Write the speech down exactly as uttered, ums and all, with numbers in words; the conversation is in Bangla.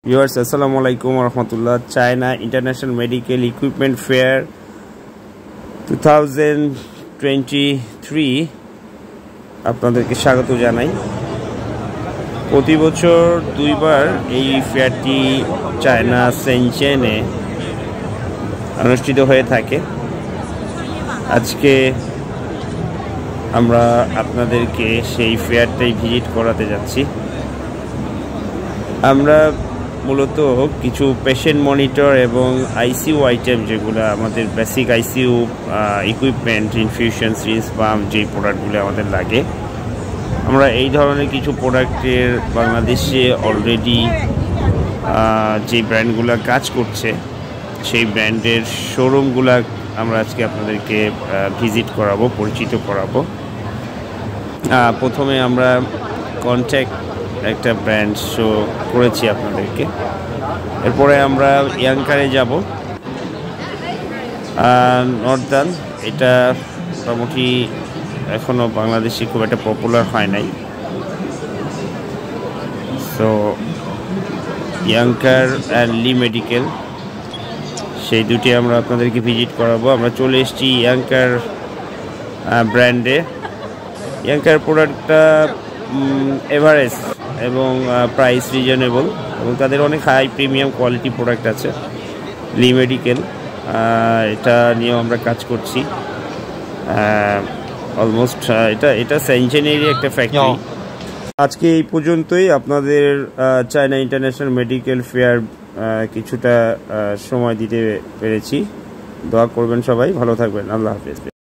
ভিউয়ার্স আসসালামু আলাইকুম ওয়া রাহমাতুল্লাহ। China international medical equipment fair two thousand twenty three আপনাদেরকে স্বাগত জানাই। প্রতি বছর দুইবার এই ফেয়ারটি চায়না সেনচেনে অনুষ্ঠিত হয়ে থাকে। আজকে আমরা আপনাদেরকে সেই ফেয়ারটাই ভিজিট করাতে যাচ্ছি। আমরা মূলত কিছু পেশেন্ট মনিটর এবং আইসিইউ আইটেম, যেগুলো আমাদের basic ICU equipment, infusion syringe pump, যেই প্রোডাক্টগুলো আমাদের লাগে, আমরা এই ধরনের কিছু প্রোডাক্টের বাংলাদেশে অলরেডি যে ব্র্যান্ডগুলো কাজ করছে সেই ব্র্যান্ডের শোরুমগুলো আমরা আজকে আপনাদেরকে ভিজিট করাবো, পরিচিত করাবো। প্রথমে আমরা কন্ট্যাক্ট একটা ব্র্যান্ড শো করেছি আপনাদেরকে, এরপরে আমরা ইয়াংকারে যাব। নর্দার্ন, এটা মোটামুটি এখনও বাংলাদেশে খুব একটা পপুলার হয় নাই। So Yonker and Lee medical, সেই দুটি আমরা আপনাদেরকে ভিজিট করাবো। আমরা চলে এসেছি ইয়াংকার ব্র্যান্ডে। ইয়াংকার প্রোডাক্টটা এভারেজ এবং প্রাইস রিজনেবল, এবং তাদের অনেক হাই প্রিমিয়াম কোয়ালিটি প্রোডাক্ট আছে। লি মেডিকেল, এটা নিয়েও আমরা কাজ করছি। অলমোস্ট এটা এটা সেনচেনেরই একটা ফ্যাক্টরি। আজকে এই পর্যন্তই। আপনাদের চায়না ইন্টারন্যাশনাল মেডিকেল ফেয়ার কিছুটা সময় দিতে পেরেছি। দোয়া করবেন সবাই, ভালো থাকবেন। আল্লাহ হাফেজ।